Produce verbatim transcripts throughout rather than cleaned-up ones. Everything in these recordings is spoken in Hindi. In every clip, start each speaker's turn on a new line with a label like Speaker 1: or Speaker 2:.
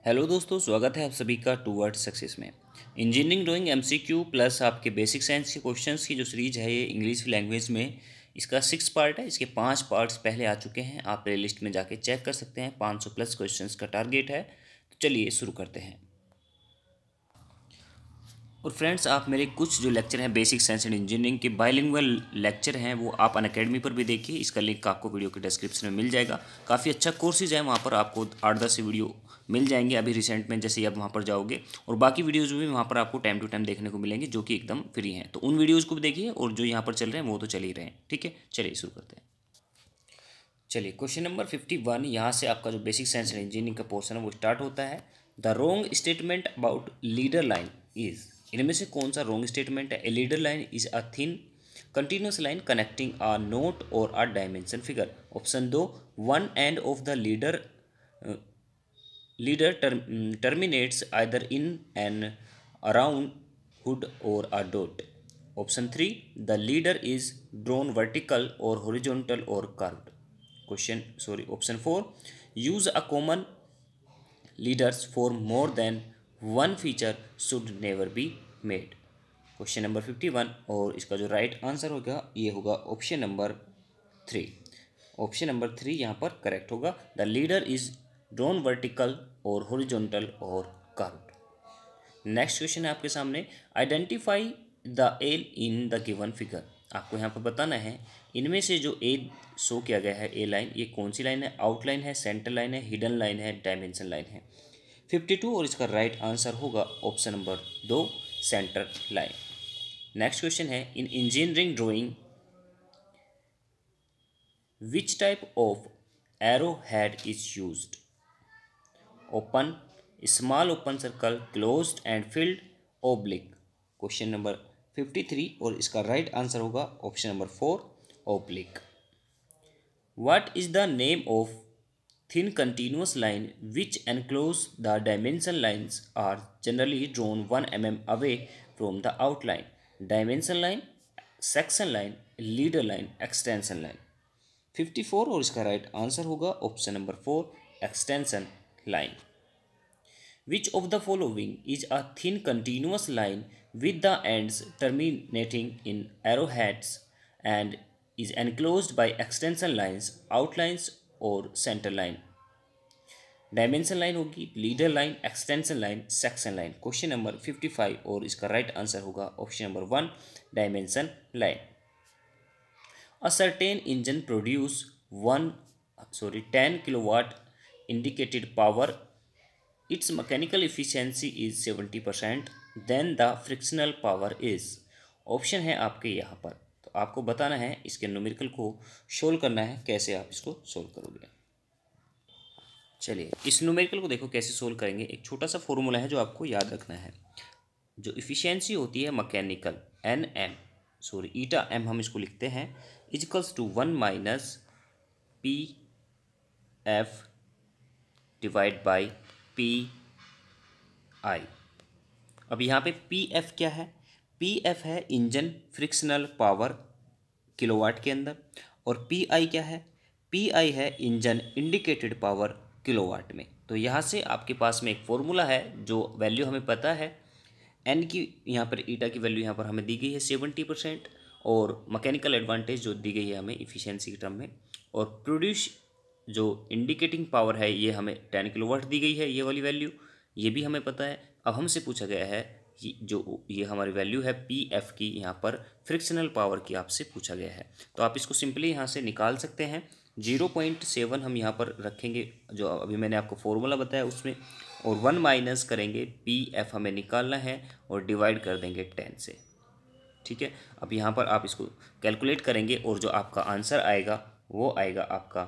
Speaker 1: हेलो दोस्तों, स्वागत है आप सभी का टूवर्ड सक्सेस में। इंजीनियरिंग ड्राइंग एमसीक्यू प्लस आपके बेसिक साइंस के क्वेश्चंस की जो सीरीज है ये इंग्लिश लैंग्वेज में, इसका सिक्स पार्ट है। इसके पांच पार्ट्स पहले आ चुके हैं, आप प्ले लिस्ट में जाके चेक कर सकते हैं। पाँच सौ प्लस क्वेश्चंस का टारगेट है। तो चलिए शुरू करते हैं। और फ्रेंड्स, आप मेरे कुछ जो लेक्चर हैं बेसिक साइंस एंड इंजीनियरिंग के बाइलिंगुअल लेक्चर हैं वो आप अनअकैडमी पर भी देखिए। इसका लिंक आपको वीडियो के डिस्क्रिप्शन में मिल जाएगा। काफ़ी अच्छा कोर्सेज है, वहाँ पर आपको आठ दस वीडियो मिल जाएंगे अभी रिसेंट में, जैसे ही आप वहाँ पर जाओगे। और बाकी वीडियोज़ भी वहाँ पर आपको टाइम टू टाइम देखने को मिलेंगे, जो कि एकदम फ्री हैं। तो उन वीडियोज़ को भी देखिए, और जो यहाँ पर चल रहे हैं वो तो चल ही रहे हैं। ठीक है, चलिए शुरू करते हैं। चलिए क्वेश्चन नंबर फिफ्टी वन, यहाँ से आपका जो बेसिक साइंस एंड इंजीनियरिंग का पोर्सन है वो स्टार्ट होता है। The wrong statement about leader line is, इनमें से कौन सा रॉन्ग स्टेटमेंट है? A leader line is a thin continuous line connecting a note और अ डायमेंशन फिगर। ऑप्शन दो, one end of the leader leader terminates either in an around hood or a dot. Option three, the leader is drawn vertical or horizontal or curved. Question sorry Option four, use a common leaders for more than one feature should never be made. Question number fifty one, और इसका जो राइट right आंसर होगा ये होगा option number three. Option number three यहाँ पर करेक्ट होगा। The leader is drawn vertical और हॉरिजॉन्टल और कर्व्ड। नेक्स्ट क्वेश्चन है आपके सामने, identify the L in the given figure. आपको यहाँ पर बताना है इनमें से जो ए शो किया गया है, ए लाइन, ये कौन सी लाइन है? आउटलाइन है, सेंटर लाइन है, हिडन लाइन है, डायमेंशन लाइन है। फिफ्टी टू, और इसका राइट आंसर होगा ऑप्शन नंबर दो, सेंटर लाइन। नेक्स्ट क्वेश्चन है, in engineering drawing which type of arrow head is used? Open, small open circle, closed and filled, oblique. Question number fifty three, और इसका राइट right आंसर होगा option number four, oblique. What is the name of thin continuous line which enclose the dimension lines are generally drawn one millimeter away from the outline? Dimension line, section line, leader line, extension line। Fifty four, और इसका राइट आंसर होगा option number four, extension line. Which of the following is a thin continuous line with the ends terminating in arrowheads and is enclosed by extension lines, outlines और सेंटर लाइन? डायमेंशन लाइन होगी, leader line, extension line, section line. Question number fifty five, और इसका राइट right आंसर होगा option number one, dimension line. A certain engine produce one sorry ten kilowatt indicated power, its mechanical efficiency is seventy percent, then the frictional power is. Option है आपके यहाँ पर, तो आपको बताना है इसके न्यूमेरिकल को सोल्व करना है। कैसे आप इसको सोल्व करोगे? चलिए इस न्यूमेरिकल को देखो कैसे सोल्व करेंगे। एक छोटा सा फॉर्मूला है जो आपको याद रखना है। जो इफिशियंसी होती है mechanical, n m sorry eta m हम इसको लिखते हैं, equals to one minus P F divide by P I. अब यहाँ पे पी एफ क्या है? पी एफ है इंजन फ्रिक्शनल पावर किलोवाट के अंदर, और पी आई क्या है? पी आई है इंजन इंडिकेटेड पावर किलोवाट में। तो यहाँ से आपके पास में एक फॉर्मूला है, जो वैल्यू हमें पता है एन की, यहाँ पर ईटा की वैल्यू यहाँ पर हमें दी गई है सेवेंटी परसेंट, और मैकेनिकल एडवांटेज जो दी गई है हमें इफिशियंसी के टर्म में, और प्रोड्यूस जो इंडिकेटिंग पावर है ये हमें टेन किलोवाट दी गई है, ये वाली वैल्यू ये भी हमें पता है। अब हमसे पूछा गया है कि जो ये हमारी वैल्यू है पी एफ की, यहाँ पर फ्रिक्शनल पावर की आपसे पूछा गया है। तो आप इसको सिंपली यहाँ से निकाल सकते हैं। जीरो पॉइंट सेवन हम यहाँ पर रखेंगे, जो अभी मैंने आपको फॉर्मूला बताया उसमें, और वन माइनस करेंगे, पी एफ हमें निकालना है, और डिवाइड कर देंगे टेन से। ठीक है, अब यहाँ पर आप इसको कैलकुलेट करेंगे, और जो आपका आंसर आएगा वो आएगा आपका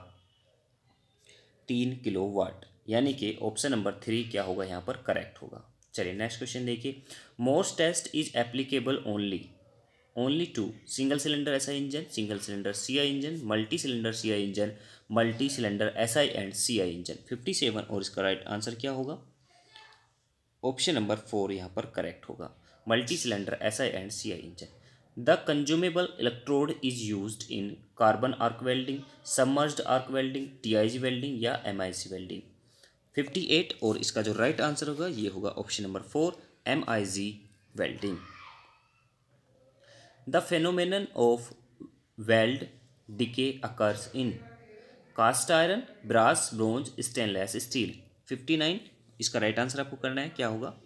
Speaker 1: तीन किलो वाट, यानी कि ऑप्शन नंबर थ्री क्या होगा यहाँ पर करेक्ट होगा। चलिए नेक्स्ट क्वेश्चन देखिए, Morse test is applicable only only to single cylinder S I engine, single cylinder C I engine, multi cylinder C I engine, multi cylinder S I and C I engine. Fifty seven, और इसका राइट आंसर क्या होगा? ऑप्शन नंबर फोर यहाँ पर करेक्ट होगा, multi cylinder S I and C I engine. The consumable electrode is used in carbon arc welding, submerged arc welding, T I G welding या M I C welding। Fifty eight और इसका जो राइट आंसर होगा ये होगा option number four, M I G welding. The phenomenon of weld decay occurs in cast iron, brass, bronze, stainless steel. Fifty nine इसका राइट आंसर आपको करना है, क्या होगा?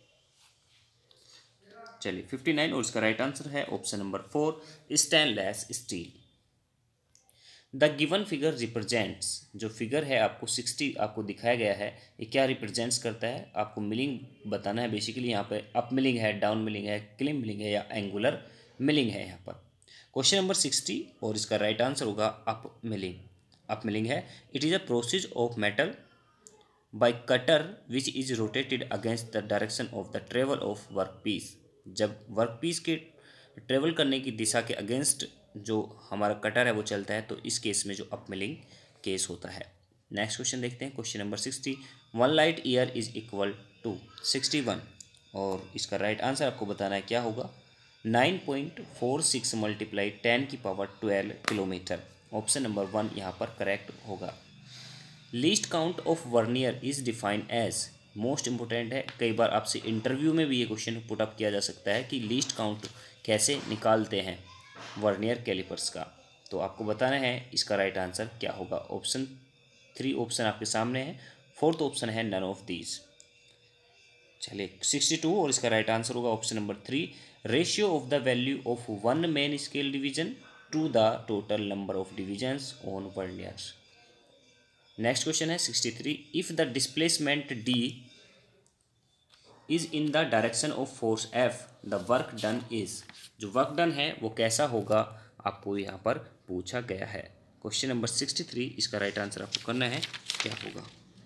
Speaker 1: चलिए फिफ्टी नाइन और इसका राइट आंसर है option number four, stainless steel. The given figure represents, जो फिगर है आपको सिक्सटी आपको दिखाया गया है, ये क्या रिप्रेजेंट्स करता है? आपको मिलिंग बताना है बेसिकली। यहाँ पे अप मिलिंग है, डाउन मिलिंग है, क्लिम मिलिंग है या एंगुलर मिलिंग है यहाँ पर। क्वेश्चन नंबर सिक्सटी और इसका राइट आंसर होगा अप मिलिंग। अप मिलिंग है, it is a process of metal by cutter which is rotated against the direction of the travel of workpiece. जब वर्क पीस के ट्रेवल करने की दिशा के अगेंस्ट जो हमारा कटर है वो चलता है, तो इस केस में जो अप मिलिंग केस होता है। नेक्स्ट क्वेश्चन देखते हैं, question number sixty. One light year is equal to sixty one और इसका राइट आंसर आपको बताना है, क्या होगा? Nine point four six multiply ten की power twelve kilometre. Option number one यहाँ पर करेक्ट होगा। Least count of vernier is defined as, most important है, कई बार आपसे इंटरव्यू में भी ये क्वेश्चन पुट अप किया जा सकता है कि लीस्ट काउंट कैसे निकालते हैं वर्नियर कैलिपर्स का। तो आपको बताना है इसका राइट आंसर क्या होगा। ऑप्शन थ्री ऑप्शन आपके सामने है, फोर्थ ऑप्शन है नन ऑफ दीज। चलिए सिक्सटी टू और इसका राइट आंसर होगा option number three, ratio of the value of one main scale division to the total number of divisions on verniers. Next question है sixty three, if the displacement D is in the direction of force F the work done is, जो वर्क डन है वो कैसा होगा आपको यहाँ पर पूछा गया है। क्वेश्चन नंबर सिक्सटी थ्री, इसका राइट आंसर आपको करना है, क्या होगा?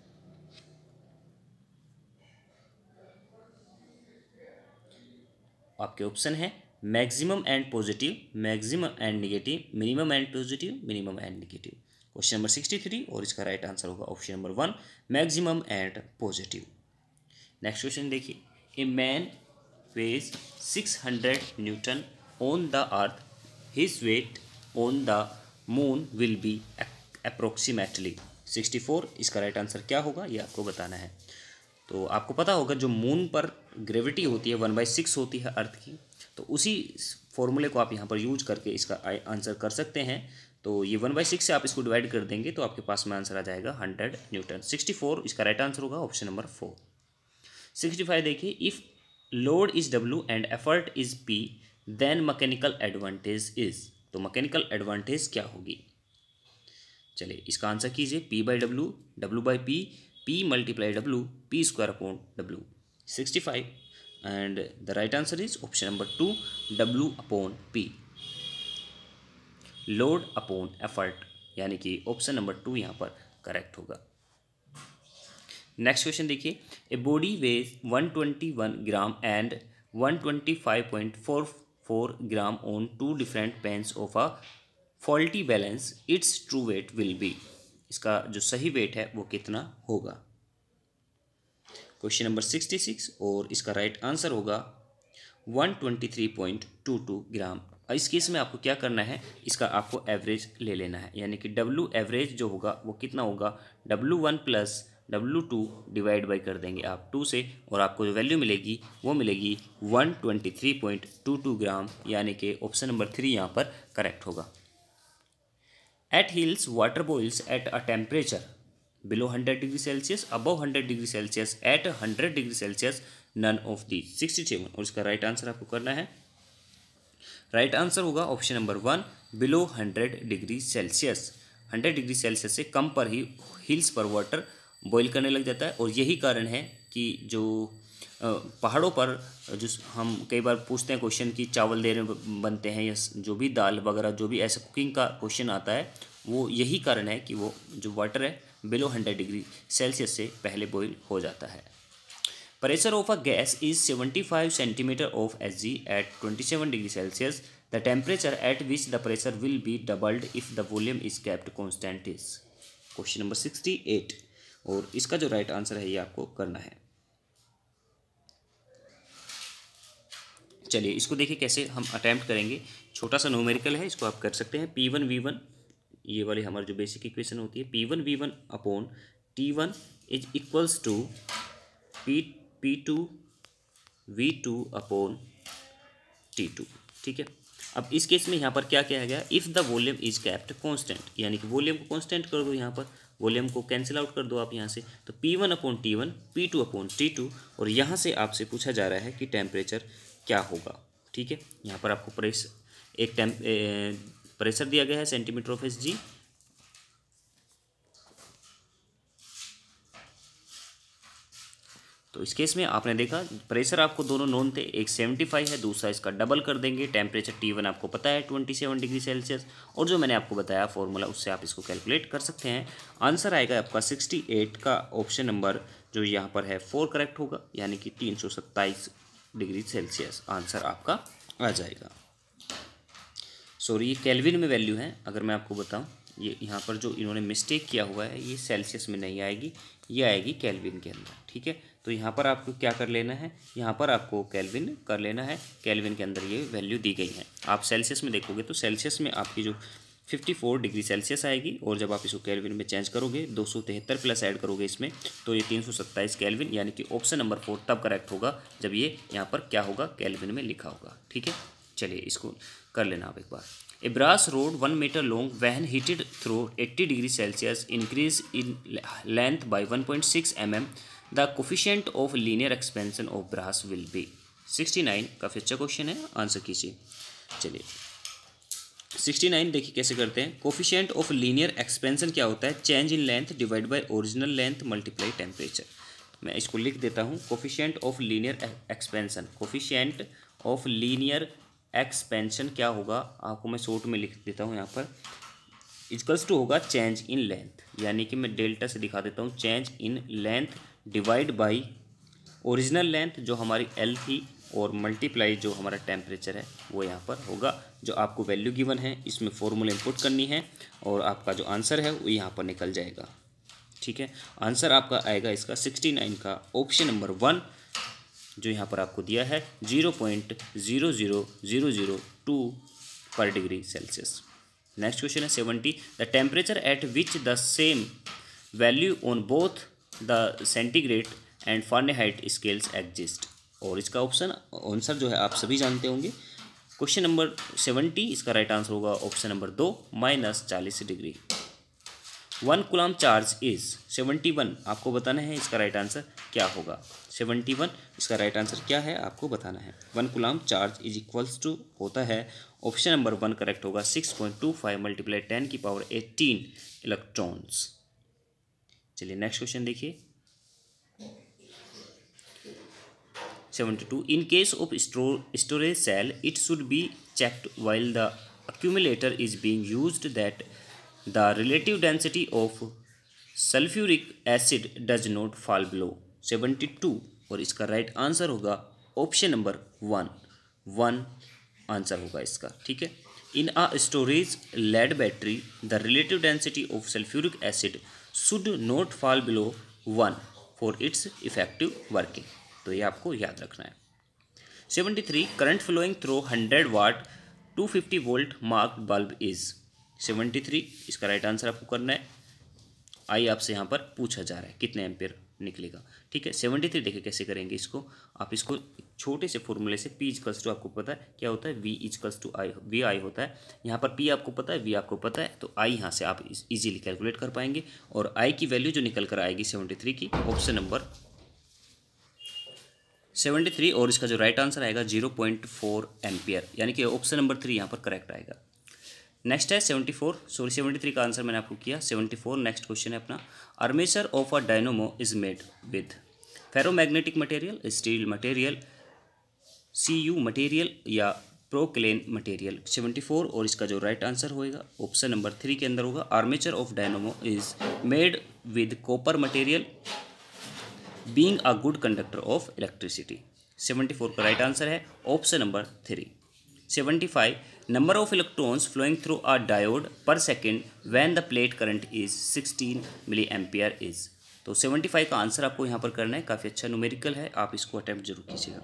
Speaker 1: आपके ऑप्शन है maximum and positive, maximum and negative, minimum and positive, minimum and negative. Question number sixty three और इसका राइट आंसर होगा option number one, maximum and positive. Next question देखिए, a man weighs six hundred newton on the earth, his weight on the moon will be approximately sixty four. इसका राइट आंसर क्या होगा ये आपको बताना है। तो आपको पता होगा जो मून पर ग्रेविटी होती है वन बाई सिक्स होती है अर्थ की, तो उसी फॉर्मूले को आप यहाँ पर यूज करके इसका आंसर कर सकते हैं। तो ये वन बाई सिक्स से आप इसको डिवाइड कर देंगे तो आपके पास में आंसर आ जाएगा हंड्रेड न्यूटन। सिक्सटी फोर इसका राइट आंसर होगा option number four. Sixty five देखिए, if load is W and effort is P then mechanical advantage is, तो मैकेनिकल एडवांटेज क्या होगी? चलिए इसका आंसर कीजिए, P by W, W by P, P multiply W, P square upon W. Sixty five and the right answer is option number two, W upon P, load upon effort, यानी कि ऑप्शन नंबर टू यहाँ पर करेक्ट होगा। नेक्स्ट क्वेश्चन देखिए, a body weighs one twenty one gram and one twenty five point four four gram on two different pans of a faulty balance, its true weight will be, इसका जो सही वेट है वो कितना होगा? क्वेश्चन नंबर सिक्सटी सिक्स और इसका राइट आंसर होगा one twenty three point two two gram. इस केस में आपको क्या करना है, इसका आपको एवरेज ले लेना है, यानी कि डब्ल्यू एवरेज जो होगा वो कितना होगा, W one plus W two divide by कर देंगे आप टू से, और आपको जो वैल्यू मिलेगी वो मिलेगी one twenty three point two two gram, यानी कि ऑप्शन नंबर थ्री यहाँ पर करेक्ट होगा। At hills water boils at a temperature below hundred degree Celsius, above hundred degree Celsius, at hundred degree Celsius, none of the. Sixty seven और इसका राइट आंसर आपको करना है, राइट आंसर होगा option number one, below hundred degree Celsius. Hundred degree Celsius से कम पर ही हिल्स पर वाटर बॉईल करने लग जाता है, और यही कारण है कि जो पहाड़ों पर जो हम कई बार पूछते हैं क्वेश्चन कि चावल देर में बनते हैं या जो भी दाल वगैरह जो भी ऐसा कुकिंग का क्वेश्चन आता है, वो यही कारण है कि वो जो वाटर है बिलो हंड्रेड डिग्री सेल्सियस से पहले बॉईल हो जाता है। Pressure of a gas is seventy five centimetre of H G at twenty seven degree Celsius, the temperature at which the pressure will be doubled if the volume is kept constant is. Question number sixty eight और इसका जो राइट आंसर है ये आपको करना है। चलिए इसको देखिए कैसे हम अटैम्प्ट करेंगे, छोटा सा न्यूमेरिकल है, इसको आप कर सकते हैं। पी वन वी वन, ये वाली हमारी जो बेसिक इक्वेशन होती है, P one V one upon T one is equals to P P two V two upon T two. ठीक है, अब इस केस में यहाँ पर क्या किया गया, if the volume is kept constant, यानी कि वॉल्यूम को कांस्टेंट कर दो, यहाँ पर वॉल्यूम को कैंसिल आउट कर दो आप यहाँ से, तो P one upon T one, P two upon T two, और यहाँ से आपसे पूछा जा रहा है कि टेम्परेचर क्या होगा। ठीक है, यहाँ पर आपको प्रेशर एक टेम प्रेशर दिया गया है सेंटीमीटर ऑफ एस जी, तो इस केस में आपने देखा प्रेशर आपको दोनों नोन थे, एक सेवेंटी फाइव है, दूसरा इसका डबल कर देंगे, टेम्परेचर टी वन आपको पता है ट्वेंटी सेवन डिग्री सेल्सियस, और जो मैंने आपको बताया फॉर्मूला उससे आप इसको कैलकुलेट कर सकते हैं। आंसर आएगा आपका सिक्सटी एट का ऑप्शन नंबर जो यहाँ पर है फोर करेक्ट होगा, यानी कि तीन सौ सत्ताईस डिग्री सेल्सियस आंसर आपका आ जाएगा। सॉरी, ये केल्विन में वैल्यू है, अगर मैं आपको बताऊँ, ये यहाँ पर जो इन्होंने मिस्टेक किया हुआ है ये सेल्सियस में नहीं आएगी, ये आएगी केल्विन के अंदर। ठीक है, तो यहाँ पर आपको क्या कर लेना है, यहाँ पर आपको केल्विन कर लेना है, केल्विन के अंदर ये वैल्यू दी गई है। आप सेल्सियस में देखोगे तो सेल्सियस में आपकी जो चौवन डिग्री सेल्सियस आएगी, और जब आप इसको केल्विन में चेंज करोगे दो सौ तिहत्तर प्लस ऐड करोगे इसमें, तो ये तीन सौ सत्ताईस केल्विन, यानी कि ऑप्शन नंबर फोर तब करेक्ट होगा जब ये यहाँ पर क्या होगा, केल्विन में लिखा होगा। ठीक है, चलिए इसको कर लेना आप एक बार। A brass rod one meter long when heated through eighty degrees Celsius increase in length by one point six millimeters. The coefficient of linear expansion of brass will be sixty nine. काफ़ी अच्छा क्वेश्चन है, आंसर कीजिए। चलिए सिक्सटी नाइन देखिए कैसे करते हैं। कोफिशिएंट ऑफ लीनियर एक्सपेंशन क्या होता है, change in length divide by original length multiply temperature. मैं इसको लिख देता हूँ, coefficient of linear expansion, coefficient of linear expansion क्या होगा, आपको मैं शॉर्ट में लिख देता हूँ यहाँ पर, इक्वल्स टू होगा चेंज इन लेंथ, यानी कि मैं डेल्टा से दिखा देता हूँ, change in length divide by original length जो हमारी एल थी, और मल्टीप्लाई जो हमारा टेम्परेचर है वो यहाँ पर होगा। जो आपको वैल्यू गिवन है इसमें फॉर्मूला इनपुट करनी है, और आपका जो आंसर है वो यहाँ पर निकल जाएगा। ठीक है, आंसर आपका आएगा इसका सिक्सटी नाइन का ऑप्शन नंबर वन, जो यहाँ पर आपको दिया है zero point zero zero zero zero two per degree Celsius. Next question है seventy, the temperature at which the same value on both the centigrade and Fahrenheit scales exist. और इसका ऑप्शन आंसर जो है आप सभी जानते होंगे। क्वेश्चन नंबर सेवेंटी, इसका राइट आंसर होगा ऑप्शन नंबर दो, माइनस चालीस degree. One coulomb charge is seventy one, आपको बताना है इसका राइट आंसर क्या होगा। सेवेंटी वन इसका राइट आंसर क्या है आपको बताना है। One coulomb charge is equals to होता है, ऑप्शन नंबर वन करेक्ट होगा, six point two five multiply ten की पावर एटीन इलेक्ट्रॉन्स। चलिए नेक्स्ट क्वेश्चन देखिए seventy to, in case of storage cell it should be checked while the accumulator is being used that the relative density of sulfuric acid does not fall below seventy two, और इसका राइट आंसर होगा option number one, one answer होगा इसका। ठीक है, in a storage lead battery the relative density of sulphuric acid should not fall below one for its effective working, तो ये आपको याद रखना है। Seventy three, current flowing through hundred watt two fifty volt mark bulb is seventy three, इसका राइट आंसर आपको करना है। आई आपसे यहाँ पर पूछा जा रहा है कितने एम्पियर निकलेगा। ठीक है, सेवेंटी थ्री देखिए कैसे करेंगे इसको, आप इसको छोटे से फॉर्मूले से पी इजकल्स टू, आपको पता है क्या होता है, V equals to I, V I होता है, यहाँ पर पी आपको पता है, वी आपको पता है, तो आई यहाँ से आप इजीली कैलकुलेट कर पाएंगे, और आई की वैल्यू जो निकल कर आएगी सेवेंटी थ्री की, ऑप्शन नंबर सेवेंटी थ्री, और इसका जो राइट आंसर आएगा जीरो पॉइंट फोर एम्पियर, यानी कि ऑप्शन नंबर थ्री यहाँ पर करेक्ट आएगा। नेक्स्ट है seventy four, sorry seventy three का आंसर मैंने आपको किया, सेवेंटी फोर नेक्स्ट क्वेश्चन है अपना। Armature of a dynamo is made with ferromagnetic material, steel material, C U material या प्रोक्लेन मटेरियल सेवेंटी फोर, और इसका जो राइट आंसर होएगा ऑप्शन नंबर थ्री के अंदर होगा। Armature of dynamo is made with copper material being a good conductor of electricity, seventy four का राइट आंसर है option number three. Seventy five, number of electrons flowing through a diode per second when the plate current is sixteen milli ampere is, तो सेवेंटी फाइव का आंसर आपको यहाँ पर करना है। काफ़ी अच्छा न्यूमेरिकल है, आप इसको अटैम्प्ट जरूर कीजिएगा।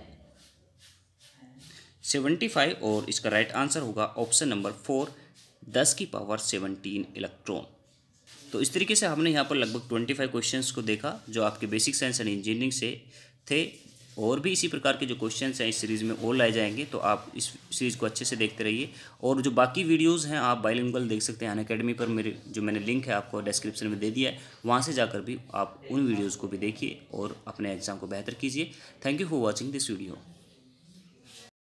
Speaker 1: सेवेंटी फाइव, और इसका राइट आंसर होगा ऑप्शन नंबर फोर, दस की पावर सेवनटीन इलेक्ट्रॉन। तो इस तरीके से हमने यहाँ पर लगभग ट्वेंटी फाइव क्वेश्चंस को देखा जो आपके बेसिक साइंस एंड इंजीनियरिंग से थे। और भी इसी प्रकार के जो क्वेश्चंस हैं इस सीरीज़ में और लाए जाएंगे, तो आप इस सीरीज़ को अच्छे से देखते रहिए। और जो बाकी वीडियोस हैं आप बाइलिंगुअल देख सकते हैं अनअकैडमी पर, मेरे जो मैंने लिंक है आपको डिस्क्रिप्शन में दे दिया है, वहाँ से जाकर भी आप उन वीडियोज़ को भी देखिए और अपने एग्ज़ाम को बेहतर कीजिए। Thank you for watching this video.